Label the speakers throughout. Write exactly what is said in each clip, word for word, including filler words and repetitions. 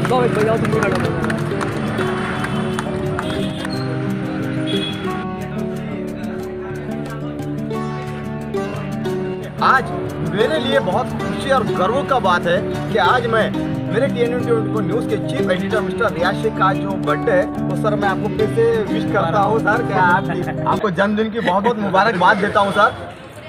Speaker 1: आज मेरे लिए बहुत खुशी और गर्व का बात है कि आज मैं मेरे T N N twenty news के chief editor mister Riyaz Shaikh का जो बर्थडे है वो सर मैं आपको फिर से विश करता हूँ सर। क्या आप आपको जन्मदिन की बहुत बहुत मुबारकबाद देता हूँ सर।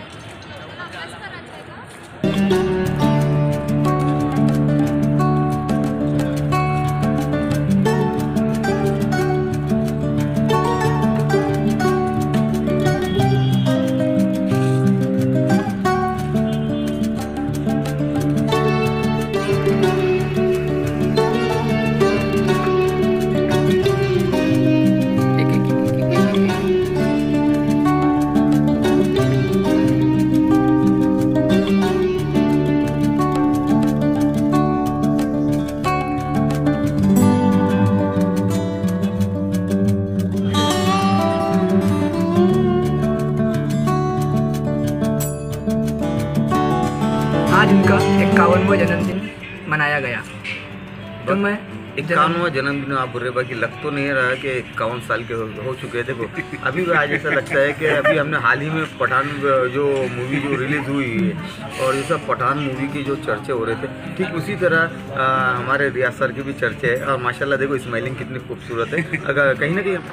Speaker 2: आज उनका इक्यावनवां जन्मदिन मनाया गया। तो मैं
Speaker 1: इक्यावनवां जन्मदिन आप बुरे बाकी लग तो नहीं रहा कि इक्यावन साल के हो, हो चुके हैं। देखो अभी भी आज ऐसा लगता है कि अभी हमने हाल ही में पठान जो मूवी जो रिलीज़ हुई है और ये सब पठान मूवी की जो चर्चे हो रहे थे, ठीक उसी तरह आ, हमारे रियाज सर की भी चर्चे है। और माशाल्लाह देखो स्माइलिंग कितनी खूबसूरत है। अगर कहीं ना कहीं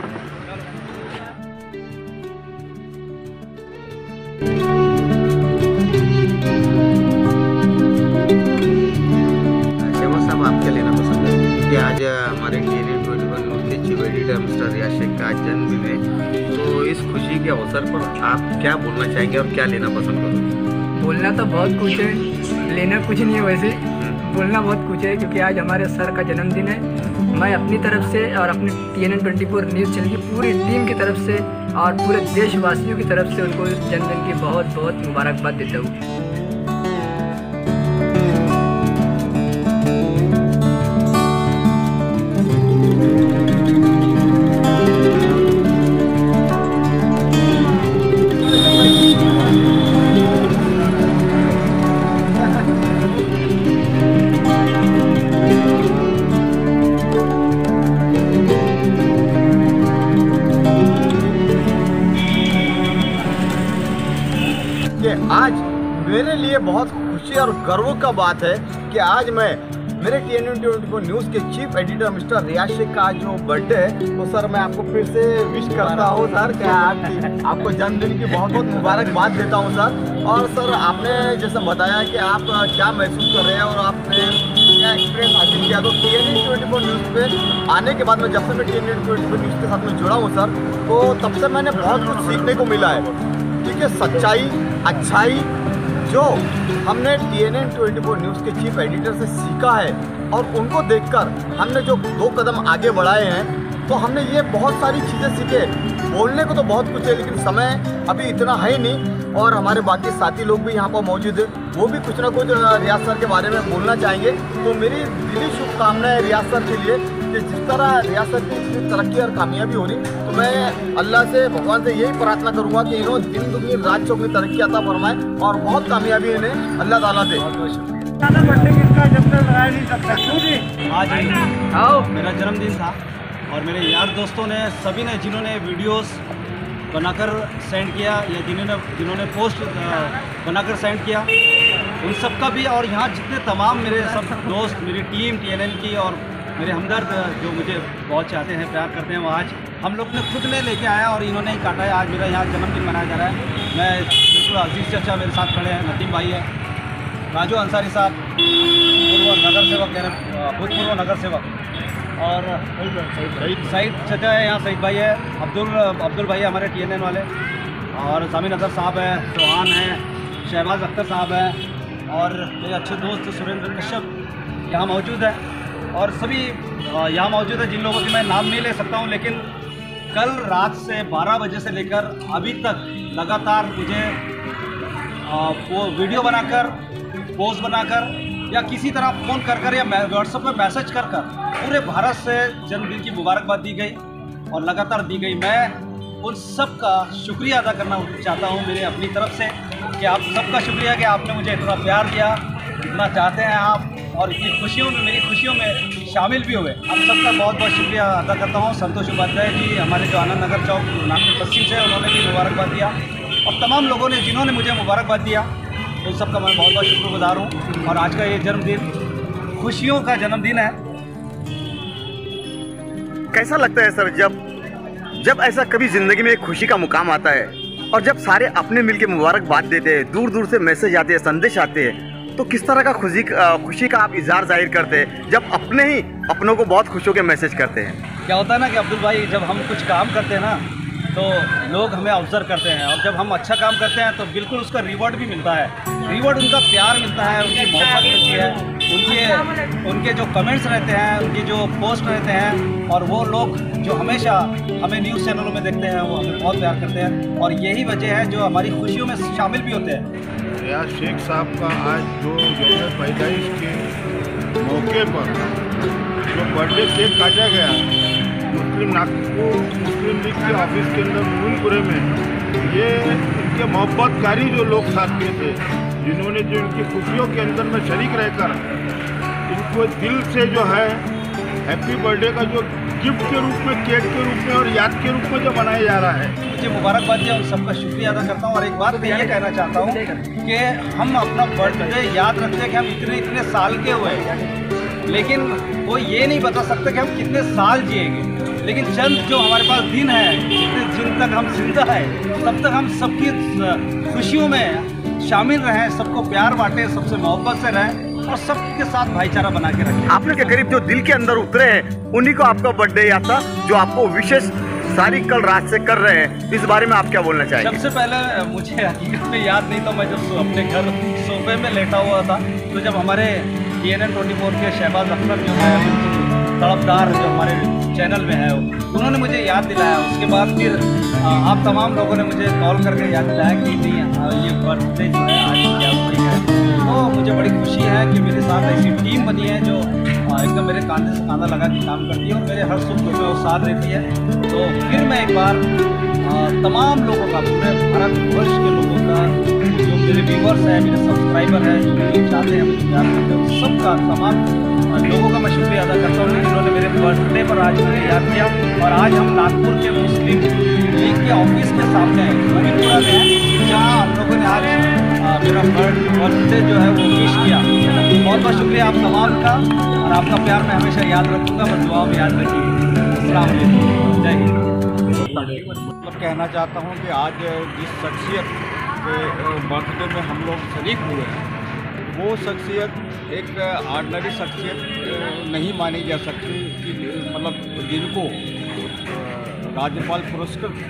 Speaker 1: आप क्या लेना पसंद है कि आज हमारे T N N twenty news के chief editor mister Riyaz Shaikh का जन्मदिन है, तो इस खुशी के अवसर पर आप क्या बोलना चाहेंगे और क्या लेना पसंद करोगे?
Speaker 2: बोलना तो बहुत कुछ है, लेना कुछ नहीं है। वैसे बोलना बहुत कुछ है क्योंकि आज हमारे सर का जन्मदिन है। मैं अपनी तरफ से और अपने T N N twenty four news channel की पूरी टीम की तरफ से और पूरे देशवासियों की तरफ से उनको जन्मदिन की बहुत बहुत मुबारकबाद देता हूँ।
Speaker 1: आज मेरे लिए बहुत खुशी और गर्व का बात है कि आज मैं मेरे T N N twenty news के chief editor mister Riyaz Shaikh का जो बर्थडे है तो सर मैं आपको फिर से विश करता हूँ सर। क्या आप आपको जन्मदिन की बहुत बहुत मुबारकबाद देता हूँ सर। और सर आपने जैसा बताया कि आप क्या महसूस कर रहे हैं और आपने क्या एक्सपीरियंस हासिल किया, तो T N N twenty news पे आने के बाद में जब से मैं T N N twenty news के साथ में जुड़ा हूँ सर, तो तब से मैंने बहुत कुछ सीखने को मिला है। ठीक है, सच्चाई अच्छाई जो हमने T N N twenty news के चीफ एडिटर से सीखा है और उनको देखकर हमने जो दो कदम आगे बढ़ाए हैं, तो हमने ये बहुत सारी चीज़ें सीखे। बोलने को तो बहुत कुछ है लेकिन समय अभी इतना है ही नहीं। और हमारे बाकी साथी लोग भी यहाँ पर मौजूद है, वो भी कुछ ना कुछ रियाज सर के बारे में बोलना चाहेंगे। तो मेरी दिली शुभकामनाएं रियाज सर के लिए कि जिस तरह रियाज सर की इतनी तरक्की और कामयाबी हो रही, तो मैं अल्लाह से भगवान से यही प्रार्थना करूँगा कि इन्होंने दिन दुगनी रात चौगनी तरक्की अता फरमाए और बहुत कामयाबी इन्हें अल्लाह ताला दे।
Speaker 3: आज
Speaker 2: आओ
Speaker 3: मेरा जन्मदिन था और मेरे यार दोस्तों ने सभी ने जिन्होंने वीडियोस बनाकर सेंड किया या जिन्होंने जिन्होंने पोस्ट बनाकर सेंड किया उन सब का भी, और यहाँ जितने तमाम मेरे सब दोस्त मेरी टीम टी एन एन की और मेरे हमदर्द जो मुझे बहुत चाहते हैं प्यार करते हैं, वो आज हम लोग ने खुद ने लेके आया और इन्होंने ही काटा है। आज मेरा यहाँ जन्मदिन मनाया जा रहा है। मैं बिल्कुल अजीज़ चाचा मेरे साथ खड़े हैं, नदीम भाई है, राजू अंसारी साहब पूर्व नगर सेवक भूतपूर्व नगर सेवक, और सईद चाचा है यहाँ, सईद भाई है, अब्दुल अब्दुल भाई है हमारे टी एन एन वाले, और जामिन अजहर साहब है, चौहान है, शहबाज अख्तर साहब है, और मेरे अच्छे दोस्त सुरेंद्र कश्यप यहाँ मौजूद है, और सभी यहाँ मौजूद है जिन लोगों की मैं नाम नहीं ले सकता हूँ। लेकिन कल रात से बारह बजे से लेकर अभी तक लगातार मुझे वो वीडियो बनाकर, पोस्ट बनाकर या किसी तरह फ़ोन कर कर या व्हाट्सएप में मैसेज कर कर पूरे भारत से जन्मदिन की मुबारकबाद दी गई और लगातार दी गई। मैं उन सब का शुक्रिया अदा करना चाहता हूँ मेरे अपनी तरफ से कि आप सबका शुक्रिया कि आपने मुझे इतना प्यार दिया, इतना चाहते हैं आप। और इतनी खुशियों में, मेरी खुशियों में शामिल भी हुए। आप सबका बहुत बहुत शुक्रिया अदा करता हूँ। संतोष उपाध्याय जी, हमारे जो आनंद नगर चौक नागपुर पश्चिम से, उन्होंने भी मुबारकबाद दिया, और तमाम लोगों ने जिन्होंने मुझे मुबारकबाद दिया, उन सबका मैं बहुत बहुत शुक्रगुजार हूँ। और आज का ये जन्मदिन खुशियों का जन्मदिन है।
Speaker 1: कैसा लगता है सर जब जब ऐसा कभी ज़िंदगी में एक खुशी का मुकाम आता है और जब सारे अपने मिलके मुबारकबाद देते हैं, दूर दूर से मैसेज आते हैं, संदेश आते हैं, तो किस तरह का खुशी खुशी का आप इजहार जाहिर करते हैं जब अपने ही अपनों को बहुत खुश होकर मैसेज करते हैं?
Speaker 3: क्या होता है ना कि अब्दुल भाई, जब हम कुछ काम करते हैं ना तो लोग हमें ऑब्जर्व करते हैं, और जब हम अच्छा काम करते हैं तो बिल्कुल उसका रिवॉर्ड भी मिलता है। रिवॉर्ड उनका प्यार मिलता है, उनकी मोहब्बत मिलती है, उनके उनके जो कमेंट्स रहते हैं, उनकी जो पोस्ट रहते हैं, और वो लोग जो हमेशा हमें न्यूज़ चैनलों में देखते हैं वो हमें बहुत प्यार करते हैं, और यही वजह है जो हमारी खुशियों में शामिल भी होते हैं।
Speaker 4: रियाज शेख साहब का आज जो यौम पैदाइश के मौके पर जो बर्थडे केक काटा गया मुस्लिम नागपुर मुस्लिम लीग के ऑफिस के अंदर फूलपुरे में, ये उनके मोहब्बतकारी जो लोग साथी थे, जिन्होंने जो इनकी खुशियों के अंदर में शरीक रहकर इनको दिल से जो है हैप्पी बर्थडे का जो गिफ्ट के रूप में, केक के रूप में और याद के रूप में जो मनाया जा रहा है,
Speaker 3: मुझे मुबारकबाद दिया, उन सबका शुक्रिया अदा करता हूँ। और एक बात मैं ये कहना चाहता हूँ कि हम अपना बर्थडे याद रखते हैं कि हम इतने इतने साल के हुए, लेकिन वो ये नहीं बता सकते कि हम कितने साल जिएंगे। लेकिन चंद जो हमारे पास दिन है, जितने दिन तक हम जिंदा है, तब तक हम सबकी खुशियों में शामिल रहें, सबको प्यार बांटें, सबसे मोहब्बत से रहें और सबके साथ भाईचारा बना के रखें।
Speaker 1: आपने के करीब जो दिल के अंदर उतरे हैं उन्हीं को आपका बर्थडे याद था, जो आपको विशेष सारी कल रात से कर रहे हैं, इस बारे में आप क्या बोलना चाहेंगे?
Speaker 3: सबसे पहले मुझे हकीकत में याद नहीं था, मैं जब अपने घर सोफे में लेटा हुआ था तो जब हमारे T N N twenty four के शहबाज अख्तर जो है तड़पदार जो हमारे चैनल में है, उन्होंने मुझे याद दिलाया। उसके बाद फिर आप तमाम लोगों ने मुझे कॉल करके याद दिलाया कि नहीं ये बर्थडे जो है आज याद हुई है, तो मुझे बड़ी खुशी है कि मेरे साथ ऐसी टीम बनी है जो एकदम मेरे कांधे से कांधा लगा के काम करती है और मेरे हर सुख दुख में वो साथ रहती है। तो फिर मैं एक बार तमाम लोगों का, पूरे भारतवर्ष के लोगों का, जो मेरे व्यूवर्स हैं, मेरे सब्सक्राइबर हैं, जो मुझे चाहते हैं, मुझे प्यार करते हैं, सबका, तमाम लोगों का मैं शुक्रिया अदा करता हूँ जिन्होंने मेरे बर्थडे पर आज मुझे याद किया। और आज हम नागपुर के मुस्लिम लीग के ऑफिस के सामने फूलपुरा में हैं, जहाँ हम लोगों ने आज आ, मेरा बर्थडे जो है वो विश किया। बहुत बहुत शुक्रिया आप तमाम का, और आपका प्यार मैं हमेशा याद रखूँगा, बस दुआ में याद रखिए। अस्सलाम वालेकुम, जय हिंद।
Speaker 4: मतलब कहना चाहता हूँ कि आज जिस शख्सियत के बर्थडे में हम लोग शरीक हुए हैं, वो शख्सियत एक ऑर्डनरी शख्सियत नहीं मानी जा सकती कि मतलब जिनको राज्यपाल पुरस्कृत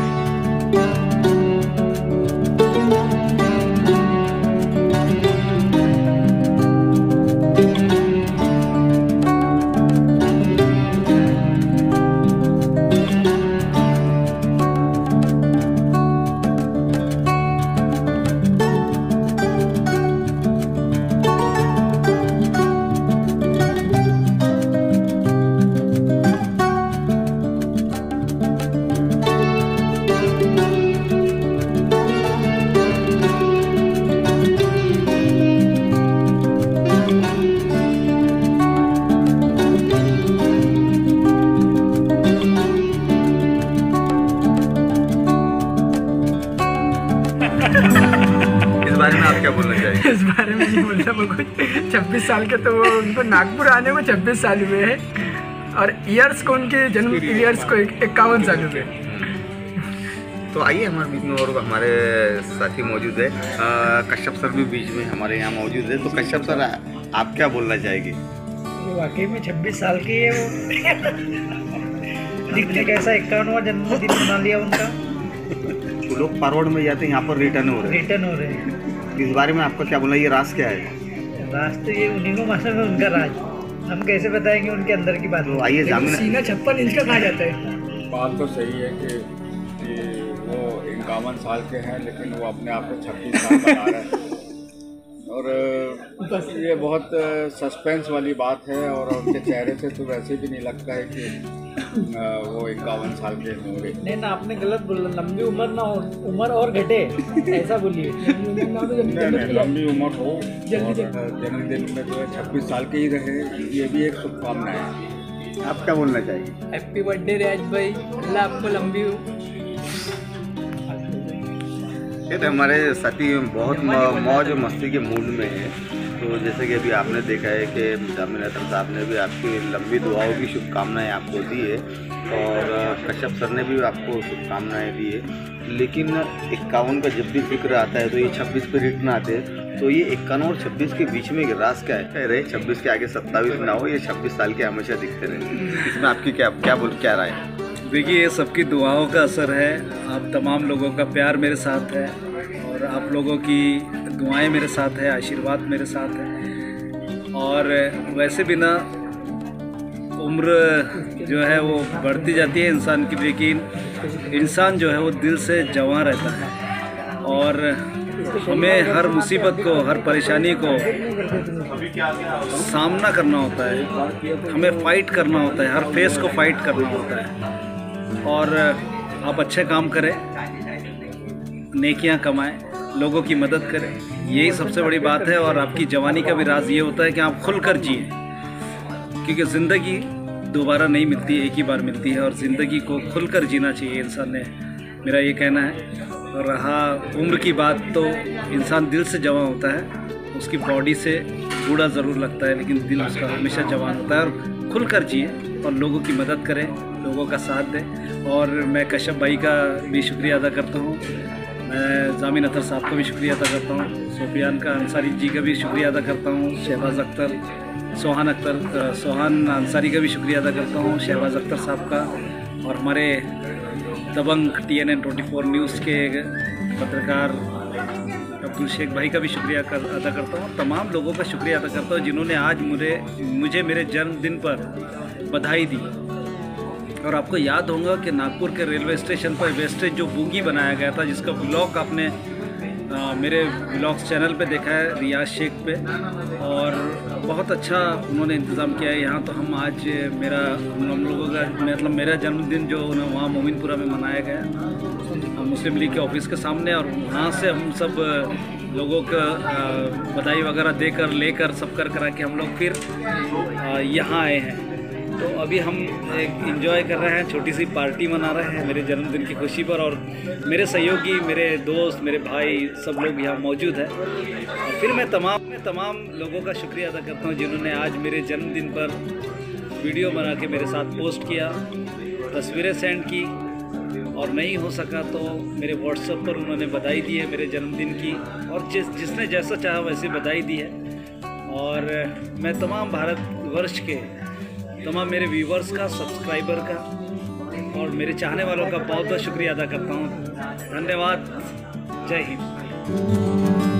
Speaker 1: इस बारे में आप क्या बोलना चाहेंगे?
Speaker 2: इस बारे में नहीं बोलना मैं कुछ। छब्बीस साल के तो वो उनको नागपुर आने को छब्बीस साल हुए हैं, और ईयर्स को, उनके जन्म ईयर्स को इक्यावन साल हुए।
Speaker 1: तो आइए हमारे बीच में और हमारे साथी मौजूद है, कश्यप सर भी बीच में हमारे यहाँ मौजूद है। तो कश्यप सर आप क्या बोलना चाहेंगे?
Speaker 5: वाकई में छब्बीस साल की है वो। दिखने कैसा इक्यावनवा जन्मदिन मना लिया उनका।
Speaker 1: तो लोग फॉरवर्ड में जाते हैं, यहाँ पर रिटर्न हो रहे हैं।
Speaker 5: रिटर्न हो रहे हैं।
Speaker 1: इस बारे में आपका क्या बोलना, ये राज क्या है?
Speaker 5: राज तो ये उन्हीं को मालूम है, उनका राज। हम कैसे बताएंगे उनके अंदर की बात?
Speaker 1: तो आइए जामिन।
Speaker 2: सीना छप्पन इंच का कहा जाता है।
Speaker 4: बात तो सही है कि, कि वो इक्यावन साल के हैं, लेकिन वो अपने आप को छब्बीस साल बता रहे हैं। और ये बहुत सस्पेंस वाली बात है, और उनके चेहरे से तो वैसे भी नहीं लगता है कि
Speaker 6: वो इक्यावन साल के होंगे।
Speaker 5: नहीं ना, आपने गलत बोला, लंबी उम्र ना हो, उम्र और घटे ऐसा बोलिए।
Speaker 6: नहीं नहीं, लंबी उम्र हो और जन्मदिन में जो है छब्बीस साल के ही रहे, ये भी एक शुभकामना है।
Speaker 1: आप क्या बोलना चाहिए?
Speaker 2: हैप्पी बर्थडे रियाज भाई, अल्लाह आपको लंबी हो।
Speaker 1: ये तो हमारे साथी बहुत मौ- मौज और मस्ती के मूड में है। तो जैसे कि अभी आपने देखा है कि जामिन अतर साहब ने भी आपकी लंबी दुआओं की शुभकामनाएं आपको दी है और कश्यप सर ने भी आपको शुभकामनाएं दी है। लेकिन इक्यावन का जब भी जिक्र आता है तो ये छब्बीस पे रिटर्न आते हैं। तो ये इक्यावन और छब्बीस के बीच में राज क्या है? कह रहे छब्बीस के आगे सत्ताईस ना हो, ये छब्बीस साल के हमेशा दिखते रहे। इसमें आपकी क्या क्या बोल क्या राय है?
Speaker 7: देखिए, ये सबकी दुआओं का असर है। आप तमाम लोगों का प्यार मेरे साथ है और आप लोगों की दुआएं मेरे साथ है, आशीर्वाद मेरे साथ है। और वैसे भी ना उम्र जो है वो बढ़ती जाती है इंसान की, लेकिन इंसान जो है वो दिल से जवान रहता है। और हमें हर मुसीबत को, हर परेशानी को सामना करना होता है, हमें फ़ाइट करना होता है, हर फेस को फाइट करना होता है। और आप अच्छे काम करें, नेकियां कमाएं, लोगों की मदद करें, यही सबसे बड़ी बात है। और आपकी जवानी का भी राज ये होता है कि आप खुलकर जिए, क्योंकि ज़िंदगी दोबारा नहीं मिलती, एक ही बार मिलती है और ज़िंदगी को खुलकर जीना चाहिए इंसान ने, मेरा ये कहना है। और रहा उम्र की बात, तो इंसान दिल से जवान होता है, उसकी बॉडी से बूढ़ा ज़रूर लगता है लेकिन दिल उसका हमेशा जवान होता है। और खुलकर जिए और लोगों की मदद करें, लोगों का साथ दें। और मैं कश्यप भाई का भी शुक्रिया अदा करता हूँ, मैं जामिन अतर साहब का भी शुक्रिया अदा करता हूँ, सोफियान का अंसारी जी का भी शुक्रिया अदा करता हूँ, शहबाज अख्तर, सोहान अख्तर सोहान अंसारी का भी शुक्रिया अदा करता हूँ, शहबाज अख्तर साहब का, और हमारे दबंग T N N twenty four news के पत्रकार अब्दुल शेख भाई का भी शुक्रिया कर, अदा करता हूँ। तमाम लोगों का शुक्रिया अदा करता हूँ जिन्होंने आज मुझे मुझे मेरे जन्मदिन पर बधाई दी। और आपको याद होगा कि नागपुर के रेलवे स्टेशन पर वेस्टेज जो बूगी बनाया गया था, जिसका ब्लॉग आपने आ, मेरे ब्लॉग्स चैनल पे देखा है, रियाज शेख पे, और बहुत अच्छा उन्होंने इंतज़ाम किया है। यहाँ तो हम आज मेरा हम लोगों का मतलब मेरा जन्मदिन जो वहाँ मोमिनपुरा में मनाया गया मुस्लिम लीग के ऑफिस के सामने, और वहाँ से हम सब लोगों का बधाई वगैरह देकर लेकर सब कर करा के हम लोग फिर यहाँ आए हैं। तो अभी हम एक एंजॉय कर रहे हैं, छोटी सी पार्टी मना रहे हैं मेरे जन्मदिन की खुशी पर। और मेरे सहयोगी, मेरे दोस्त, मेरे भाई सब लोग यहाँ मौजूद हैं। और फिर मैं तमाम मैं तमाम लोगों का शुक्रिया अदा करता हूँ जिन्होंने आज मेरे जन्मदिन पर वीडियो बना के मेरे साथ पोस्ट किया, तस्वीरें सेंड की, और नहीं हो सका तो मेरे व्हाट्सएप पर उन्होंने बधाई दी है मेरे जन्मदिन की, और जिस जिसने जैसा चाहा वैसे बधाई दी है। और मैं तमाम भारतवर्ष के तमाम मेरे व्यूवर्स का, सब्सक्राइबर का और मेरे चाहने वालों का बहुत बहुत शुक्रिया अदा करता हूँ। धन्यवाद। जय हिंद।